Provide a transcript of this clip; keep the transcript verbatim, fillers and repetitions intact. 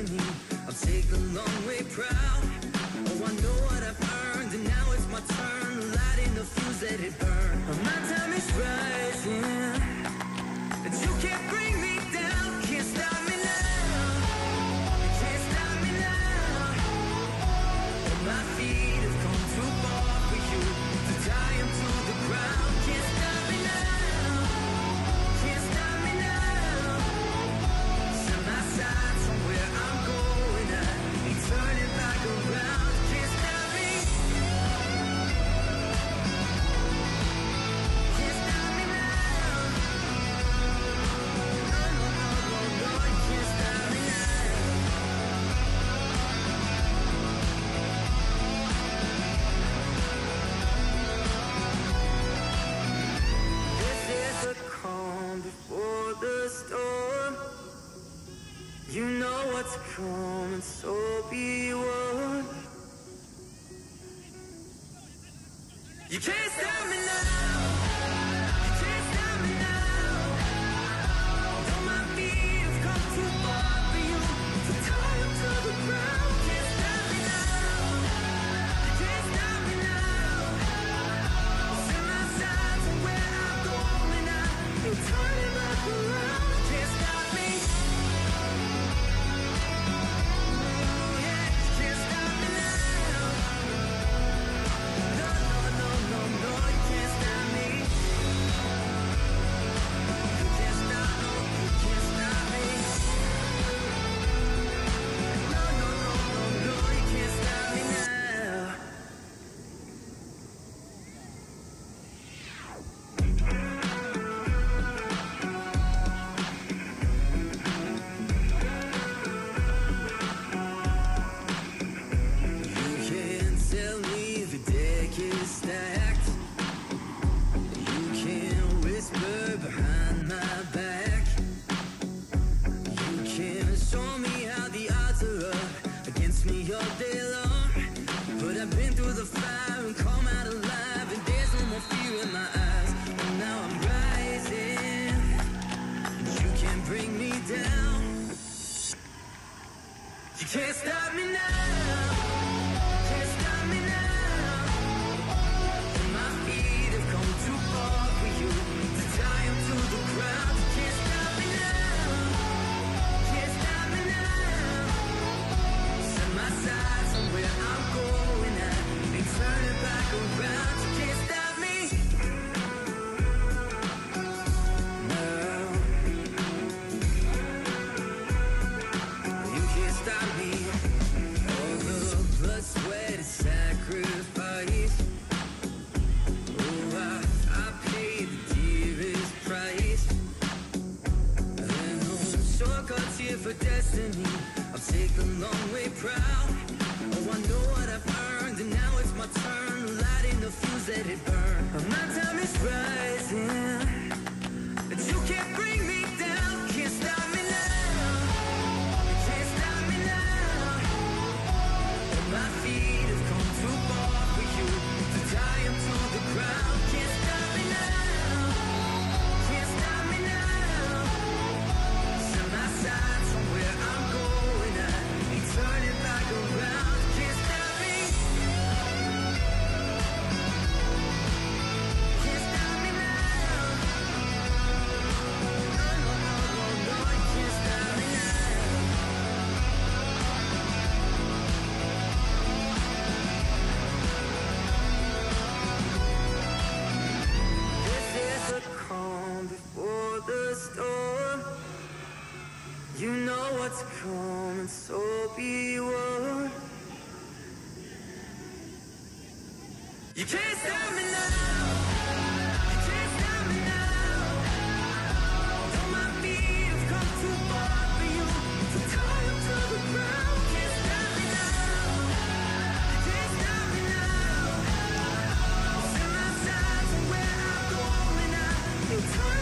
destiny. I'll take the long way proud. Oh, I know what I've earned, and now it's my turn. Lighting the fuse, let it burn. My time is rising, and you can't bring me down. Can't stop me now. Can't stop me now. My feet have come too far for you to tie them to the ground. Can't stop me now. Can't stop me now. Set my sights on where I'm going. I ain't turning back around. Can't stop me. Can't stop me now. No, no, no, no, no, you can't stop me now. This is the calm before the storm. You know what's coming, so be warned. You can't stop me now. You can't stop me now. Though my feet have come too far for you to tie them to the ground. Can't stop me now. You can't stop me now. Set my sights on where I'm going. I ain't turning back around. Can't stop me. Stacked. You can whisper behind my back. You can show me how the odds are up against me all day long. But I've been through the fire and come out alive, and there's no more fear in my eyes. And now I'm rising, and you can't bring me down. You can't stop me now. Sacrifice. Oh, I, I paid the dearest price. There no shortcuts here for destiny. I'll take the long way proud. Oh, I know what I've earned, and now it's my turn. Lighting the fuse, let it burn. My time is rising, but you can't bring me down. Can't stop me now. Can't stop me now. My feet have come too far for you to tie them to the ground. Can't stop me now. Can't stop me now. Set my sights on where I'm going. I ain't turning back around. Can't stop me. Can't stop me now. No, no, no, no, no, you can't stop me now. Calm before the storm. You know what's coming, so be warned. You can't stop me now. You can't stop me now. Though my feet have come too far for you to tie them to the ground. Can't stop me now. You can't stop me now. Set my sights on where I'm going. I ain't turning